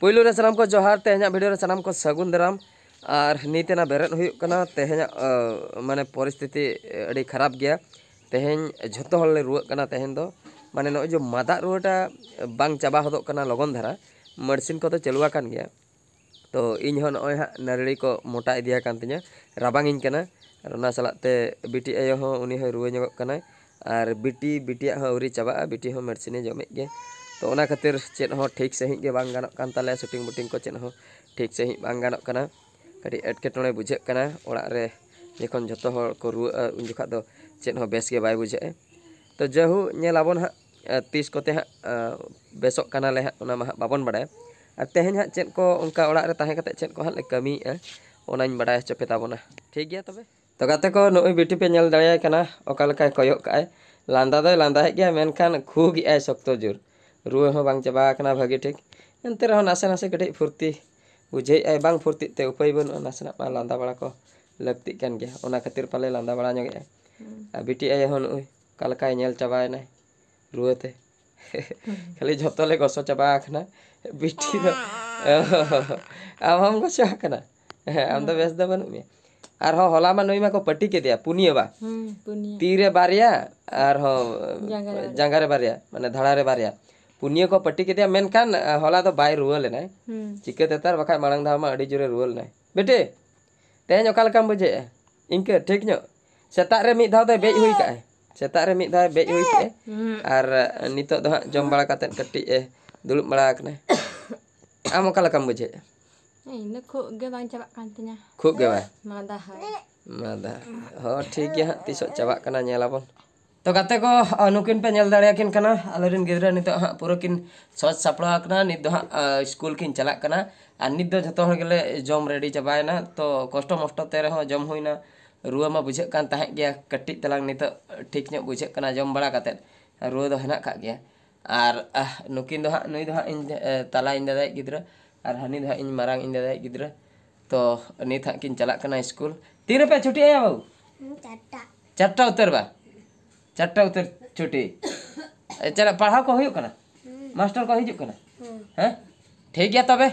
पुइलू रे सनाम को जोहार तेहना वीडियो रे सनाम को सगुन दराम और नीतेना बेरत हुयुक कना तेहना माने परिस्थिति अड़ी खराब गया तेहन झोतो हल ले रुवाक कना तेहन दो माने नो जो मादा रुवाटा बांग चाबा होदोक कना लगन धारा मेडिसिन को तो चलुआ कान गया तो इन हो नय हा नरड़ी को मोटा इदिया कान तिया राबांग इन कना और ओना सलाते बिटी आयो हो उनी हो रुवा ñogok कना और बिटिया हो उरी चाबा बिटी हो मेडिसिन जमे गे तो ओना खातिर चेत हो ठीक सही के बांग गानोक कान ताले शूटिंग बुटिंग को चेत हो ठीक सही बांग गानोक कना कटी एटकेटोणे बुझे कना ओड़ा रे जखन जतो हर को रुआ उन जखा दो चेत हो बेस के बाय बुझे तो जहु नेलाबन हा 30 कोते हा बेसोक कना ले हा ओना मा बाबन बडाय और तेहन हा चेत को उनका ओड़ा रे ताहे कते चेत को हा ले कमी ओनाኝ बडाय चपे ताबोना ठीक गया तबे तो गाते को नोई बिटी पे नेल दाड़ाय कना ओका लेका कयक काय लांदा दो लांदा गया मेनखान खूग आय शक्तो जोर रुआ हो बांग चाबा कना भागी ठीक एंते रहो नासे नासे कटे फुर्ती बुझे आय बांग फुर्ती ते उपाय बन नासना मा लांदा बड़ा को लगती कान गया ओना खातिर पाले लांदा बड़ा ñoगे आ बिटी आय हो नोई कालकाय नेल चाबाय ना रुआते खाली झोतो ले गसो चाबा कना बिटी दो हम गसो कना हम तो बेस द बनु मे और हो होला मा नोई मा को पट्टी के दिया पुनिया बा तीरे बारिया और हो जांगारे बारिया माने धड़ा रे बारिया पुनिया को पट्टी के दिया मेनखान होला तो बाय रुअल ना चिके तेतार बखा मांग धामा अड़ी जोरे रुअल ना बेटे तेहन ओका लकाम बुझे इनके ठीक नो सेता रे मिद धाव दे बेज हुई का सेता रे मिद धाव बेज हुई के और नितो दो जम बड़ा काते कट्टी दुलुब बड़ा कने आम ओका लकाम बुझे इन खूब गे बांग चाबा कान तिया खूब गे बाय मादा हो ठीक गया तीसो चाबा कना नेलाबन तो गाते को नुकिन पे नेल दाड़े किन कना आलोरिन गिद्रा नितो हा पूरा किन सज सापड़ा कना नित दो हा स्कूल किन चला कना आ नित दो जतो हर गेले जम रेडी चाबायना तो कष्ट मष्ट ते रहो जम होइना रुआ मा बुझे कान ताहे गया कट्टी तलांग नितो ठीक ᱧᱚᱜ बुझे कना जम बड़ा काते रुआ दो हेना का गया और नुकिन दो हा नुई दो हा इन तला इन दादा गिद्रा और हनी दो हा इन मारांग इन दादा गिद्रा तो नित हा किन चला कना स्कूल तीन पे छुट्टी आया बाबू चारटा उतर बा चारटा उतर छुट्टी चला पढ़ाव को हुयुक कना मास्टर को हिजुक कना हैं ठीक गया तबे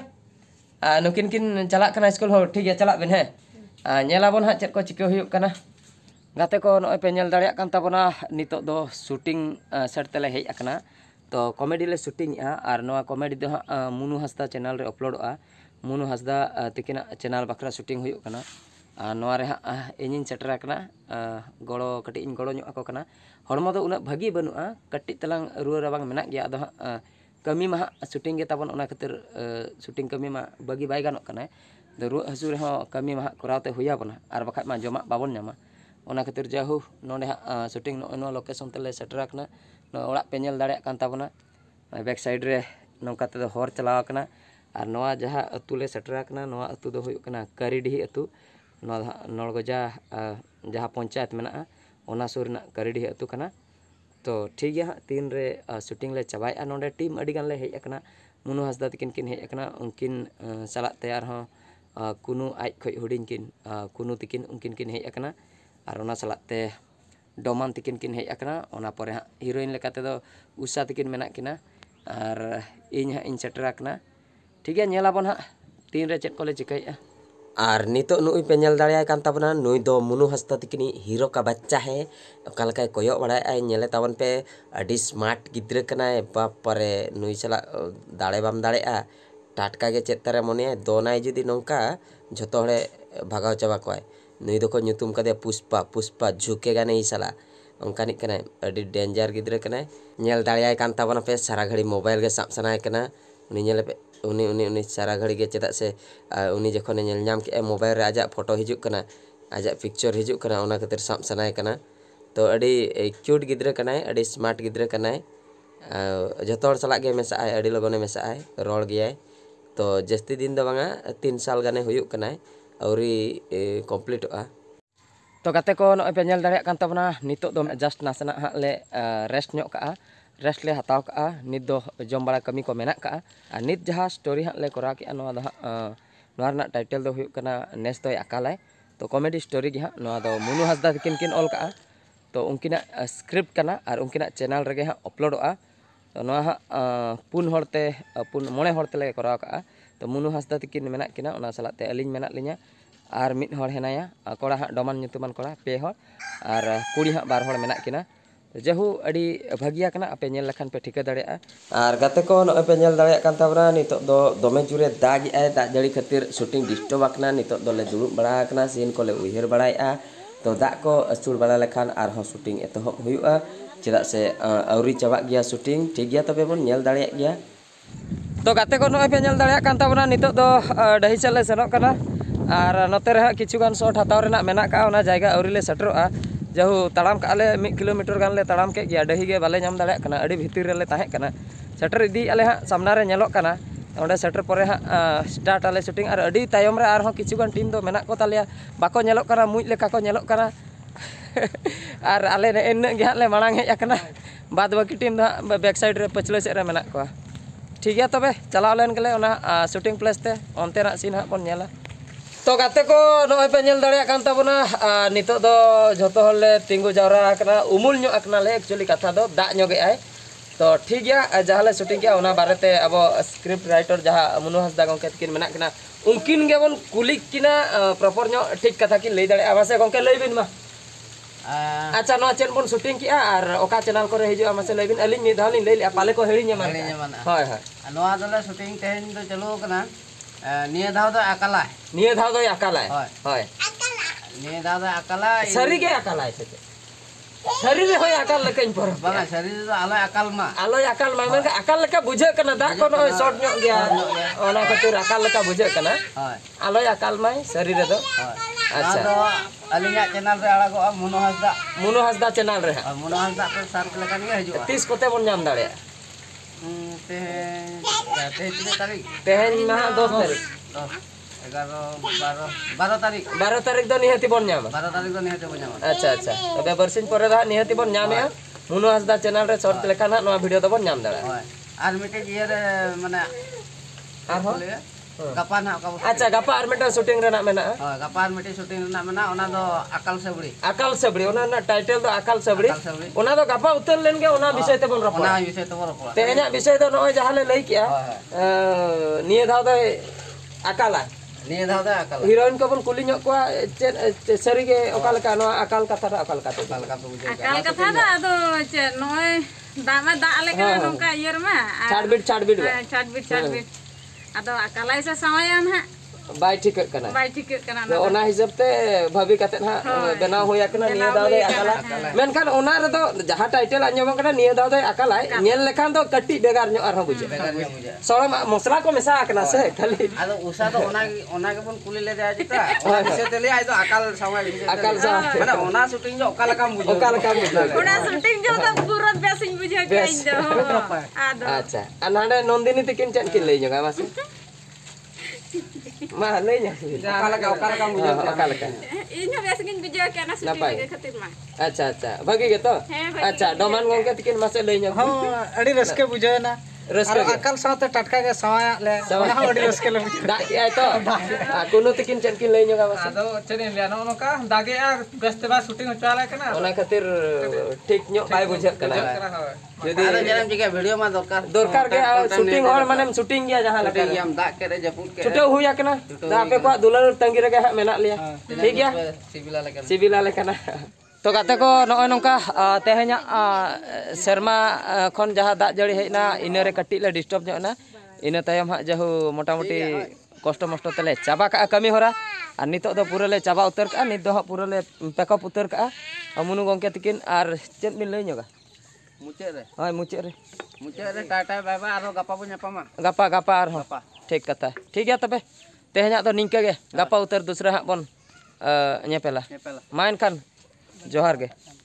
नुकिन किन चला कना स्कूल हो ठीक गया चला बिन है नेलाबन हा चेत को चिके हुयुक कना गाते को नय पे नेल दाड़िया कान ताबना नितो दो शूटिंग सेट तेले हेज अकना तो कॉमेडी ले शूटिंग और नवा कॉमेडी दो मुनु हंसदा चैनल रे अपलोडोआ मुनु हंसदा तिकिना चैनल बखरा शूटिंग हुयुक कना नवा रे इनिन सेटर कना गड़ो कटी इन गड़ो ñok ako कना हड़मो दो उना भागी बनुआ कटी तलांग रुआ राबांग मेना गया अदो कमी मा शूटिंग के ताबन ओना खातिर शूटिंग कमी मा बागी बाय गानोक कना दो रुआ हसु रे हो कमी मा करावते हुया बना और बखा मा जमा बाबन ᱧामा ओना खातिर जाहु नोडे शूटिंग नो लोकेशन तेले सेटर कना नो ओड़ा पे नेल दाड़े कान ताबना बैक साइड रे नोका ते हर चलाव कना और नवा जहा अतु ले सेटर कना नवा अतु दो हुयुक कना करीडीही अतु नलगोजा जहाँ पंचायत मेना ओना सुर ना करीडी अतु कना तो ठीक गया तीन रे शूटिंग ले चाबाया नोडे टीम अड़ी गान ले हेज अकना मुनु हंसदा तिकिन किन हेज अकना उनकिन सला तैयार हो कुनु आज खय हुडिंग किन कुनु तिकिन उनकिन किन हेज अकना और ओना सला ते डोमान तिकिन किन हेज अकना ओना परे हीरोइन लेकाते दो उषा तिकिन मेना किना और इन इन सेटर अकना ठीक गया नेलाबन हा तीन रे चेत कोले चिकाया और नितो नुई पे नेल दाड़िया कान ताबना नुई दो मुनु हंसदा तिकिनी हीरो का बच्चा है ओकालका कोयो बड़ाय आय नेले ताबन पे अडी स्मार्ट गिद्र कनाय बाप परे नुई चला दाड़े बाम दाड़ेआ टाटका गे चेत तारे मने दोनाय जुदी नोंका झोतो हड़े भागाव चाबा कोय नुई दो को nyutum कदे पुष्पा पुष्पा झुकेगा नहीं साला ओंकानी कनाय अडी डेंजर गिद्र कनाय नेल दाड़िया कान ताबना पे सारा घड़ी मोबाइल गे साब सनाय कना उनी नेले पे उनी सारा घड़ी के चेदा से उनी जखने नेल नाम के मोबाइल रे आजा फोटो हिजुक कना आजा पिक्चर हिजुक कना ओना खातिर साब सनाय कना तो अड़ी क्यूट गिद्र कनाय अड़ी स्मार्ट गिद्र कनाय जतो हर सला गे मेसा आय अड़ी लगने मेसा आय रोड गयाय तो जस्ती दिन दो बांगा 3 साल गाने हुयुक कनाय औरी कंप्लीटोआ तो गाते को नय पे नेल दाड़िया कान ताबना नितो दो जस्ट नासना हा ले रेस्ट ñok का रेस्ट ले हताव का नित दो जम बड़ा कमी को मेना का नित जहाँ स्टोरी हाँ ले करा के नवा टाइटल दो हुयुक कना नेस दो आकालाय तो कॉमेडी स्टोरी गे हाँ नवा दो मुनु हंसदा किन किन ऑल का तो उनकिना स्क्रिप्ट कना और उनकिना चैनल रेगे हाँ अपलोडोआ तो नोहा पुन हरते मोणे हर तेले कराव का तो मुनु हांसदा तकिन मेना किना ओना सालाते अलिंग मेना लिnya आर मिद हर हेनाया कोड़ा हाँ डोमान nyutuman कोड़ा पे हर आर कुड़ी हाँ बार हर मेना किना जहू अड़ी भागिया कना आपे नेल लखान पे ठिका दाड़ेया आर गाते को नोय पे नेल दाड़ेया कान ताबना नितो दो दोमे जुरे दाग आय दाग जड़ी खातिर शूटिंग डिस्टर्ब आकना नितो दोले दुरुब बड़ा आकना सीन कोले उहिर बड़ाया तो दाग को अचुर बड़ा लेखान आर हो शूटिंग एतहब हुयुआ चेदा से आउरी चाबा गया शूटिंग ठीक गया तबे बोन नेल दाड़ेया गया तो गाते को नोय पे नेल दाड़ेया कान ताबना नितो दो डही चले सेनोक कना आर नोते रे किछुगान शॉट हताव रेना मेना का ओना जायगा आउरी ले सेटरोआ जहू तड़ाम काले 1 किलोमीटर गान ले तड़ाम के गया डही गे बाले नाम दाड़े कना अड़ी भीतर रे ले ताहे कना सेटर इदी आले हाँ सामना रे नेलोक कना ओंडे सेटर परे हाँ स्टार्ट आले शूटिंग आर अड़ी तायम रे आर हो किछुगान टीम दो मेना को तालिया बाको नेलोक कना मुज लेका को नेलोक कना आर आले ने इन गे ले मांग हेज आकना बाद बाकी टीम दो बैक साइड रे पछले सेट रे मेना को ठीक गया तबे चलाव लेन गेले ओना शूटिंग प्लेस ते ओनते ना सीन हाँ बोन नेला तो गाते को नोय पे नेल दाड़ेया कान ताबना नितो दो झोतो हर ले तिंगु जावरा आकना उमुल ᱧᱚᱜ आकना ले एक्चुअली कथा दो दाग ᱧᱚᱜ आय तो ठीक गया जहाँ ले शूटिंग किया ओना बारेते अब स्क्रिप्ट राइटर जहाँ मुनु हांसदा गंके तकिन मेना किना उनकिन गे बोन कुली किना प्रॉपर ᱧᱚᱜ ठीक कथा किन लई दाड़ेया मासे गंके लई बिन मा अच्छा नो चेन बोन शूटिंग किया और ओका चैनल को हिजुआ मासे लई बिन अलिन मिद धालिन लई पाले को हेड़ी ᱧᱟᱢᱟ हाय हाय नोआ दले शूटिंग तेहेन दो चलो कना निया धाव दो अकाला निया धाव दो अकाला हाय निया धाव दो अकाला सरी गे अकाला से सरी रे होय अकाल लकन पर बांगा शरीर दो आलो अकाल मा मेन अकाल लका बुझे कना दा को नो शॉट ᱧᱚᱜ गया ओना खातिर अकाल लका बुझे कना हाय आलो अकाल माय शरीर रे दो अच्छा दो अलिया चैनल रे आड़ागो मुनु हांसदा चैनल रे मुनु हांसदा पे सर्च लेकान गे हिजुआ 30 कोते बोन नाम दाड़ेया तेहेन तारीख तेहेन मा 10 तारीख 12 तारीख दो निहति बोन नाम 12 तारीख दो निहति बोन नाम अच्छा अच्छा तबे बरसिन परे दा निहति बोन नामे मुनु हांसदा चैनल रे सर्च लेखान नो वीडियो दो बोन नाम दाड़ा आर मिटे ये रे माने आर हो गपा ना अच्छा गपा आर मिटे शूटिंग रे ना मेना गपा आर मिटे शूटिंग रे ना मेना ओना दो अकाल सबड़ी ओना ना टाइटल दो अकाल सबड़ी ओना दो गपा उतर लेन गे ओना विषय ते बोन रपा ओना विषय ते बोन रपा तेहेना विषय दो नय जहां ले लई किया निये धाव दो अकाला निये धाव दो अकाल हीरोइन को बोन कुली ᱧᱚᱜ कोआ सरी गे ओका लका नो अकाल कथा दा ओका लका अकाल कथा दा आदो चे नय दामा दा आले का नोका इयर मा छाटबिट आदो अकालाई से समयन हा बाय ठीक कना ओना हिसाब ते भाभी कते हा बनाव होया कना निया दाव दे अकाला मेनखान ओना रे दो जहां टाइटल आंजम कना निया दाव दे अकाला नेल लेखान दो कट्टी बेगार ᱧᱚᱜ आर बुझे सोळम मसला को मेसा कना से खाली आदो उसा तो ओना के बोन कुली ले जाय जिता ओना से तेले आइ तो अकाल समय माने ओना शूटिंग जो ओका लका बुझे ओना शूटिंग जो तो पूरा बेसिंग बुझे के दो आदो अच्छा अनाडे नंदिनी तकिन चन किन लई जगा मासे मा लई nya ओका लका बुझे ओका लका इन बेसिंग बुझे के ना शूटिंग के खातिर मा अच्छा भागी गे तो अच्छा डोमान गंके तकिन मासे लई nya हां अड़ी रस्के बुझे ना रस्के अकल साथे टटका के सवाया ले ओना अड़ी रस्के ले बुझे दाग आय तो कोनो तकिन चन किन लई nya मासे आदो चने लेनो नोका दागे आ गस्ते बा शूटिंग चाला कना ओना खातिर ठीक ᱧᱚᱜ बाय बुझे कना यदि आरो जरम जिके वीडियो मा दरकार के शूटिंग और माने शूटिंग गया जहां लगा हम दाग के रे जपुट के छुटे हुया कना दा आपे को दुलार तंगी रे हा मेना लिया ठीक गया सिबिला लेकना तो गाते को नय नोका तेहेना शर्मा खन जहां दाग जड़ी हेना इने रे कट्टी ले डिस्टर्ब ᱧᱚᱜ इने तायम हा जहू मोटामुटी कष्ट मष्ट तले चाबा का कमी होरा और नितो दो पूरा ले चाबा उतर का नित दो हा पूरा ले पैकअप उतर का मुनु गंके तकिन और चेत मिन लई ᱧᱚᱜᱟ मुचे रे हाय मुचे रे टाटा बाय बाय आरो गपा बो ᱧᱟᱯᱟᱢᱟ गपा आर हो ठीक कथा ठीक गया तबे तेहेना तो निंका गे गपा उतर दूसरा हा बोन ᱧᱮᱯᱮᱞᱟ मा एनखान जोहार गे।